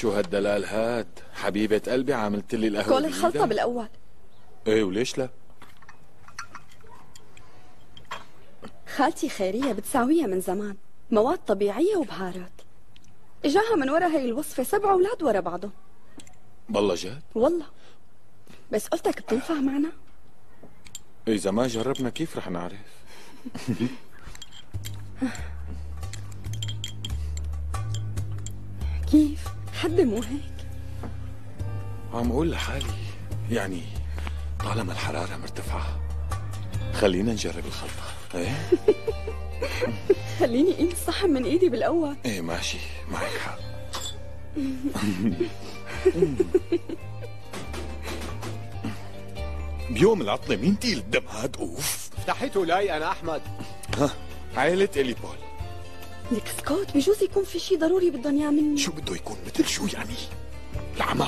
شو هالدلال هاد؟ حبيبة قلبي عملت لي القهوة كل الخلطة بالأول. ايه وليش لا؟ خالتي خيرية بتساويها من زمان، مواد طبيعية وبهارات. اجاها من ورا هي الوصفة 7 أولاد ورا بعضهم. بالله جد؟ والله بس قلتك بتنفع معنا؟ إذا ما جربنا كيف رح نعرف؟ كيف؟ حدي مو هيك. عم أقول لحالي يعني طالما الحرارة مرتفعة خلينا نجرب الخلطة. ايه؟ خليني ايد الصحن من ايدي بالأول. ايه ماشي معك حق. بيوم العطلة مين تقيل الدم هاد؟ اوف. افتحيته لاي انا احمد. ها عائلة إلي بول. لك سكوت، بجوز يكون في شيء ضروري بدهم اياه مني. شو بده يكون مثل شو يعني؟ العمى.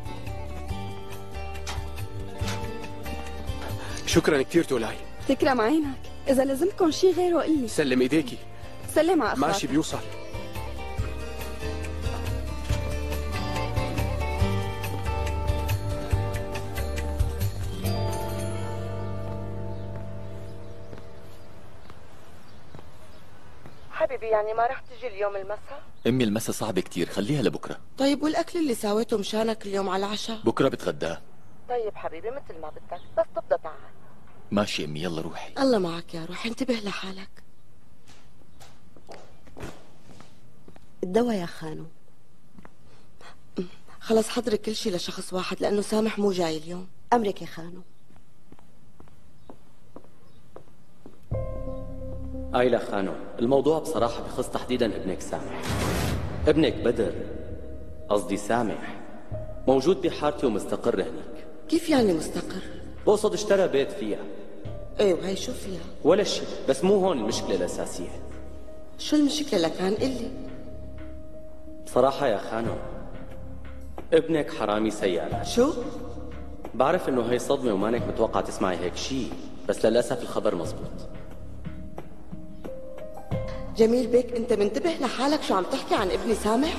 شكرا كثير تولاي. تكرم عينك، إذا لازمكم شيء غيره قلي. سلم ايديكي. سلم على أخوك. ماشي بيوصل. حبيبي يعني ما رح تجي اليوم المساء؟ امي المسا صعبة كتير، خليها لبكره. طيب والاكل اللي سويته مشانك اليوم على العشاء؟ بكره بتغداه. طيب حبيبي مثل ما بدك، بس تفضى تعال. ماشي امي، يلا روحي. الله معك يا روح، انتبه لحالك. الدواء يا خانو. خلص حضري كل شيء لشخص واحد لانه سامح مو جاي اليوم. امرك يا خانو. آيلا خانو، الموضوع بصراحة بخص تحديدا ابنك سامح. ابنك بدر، قصدي سامح، موجود بحارتي ومستقر هنيك. كيف يعني مستقر؟ بقصد اشترى بيت فيها. ايه وهي شو فيها؟ ولا شيء، بس مو هون المشكلة الأساسية. شو المشكلة لكان قلي؟ بصراحة يا خانو، ابنك حرامي سيارات. شو؟ بعرف انه هي صدمة ومانك متوقع تسمعي هيك شيء، بس للأسف الخبر مزبوط. جميل بيك، انت منتبه لحالك شو عم تحكي عن ابني سامح؟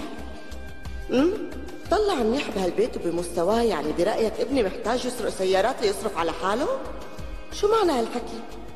طلع منيح بهالبيت وبمستواه، يعني برأيك ابني محتاج يسرق سيارات ليصرف على حاله؟ شو معنى هالحكي؟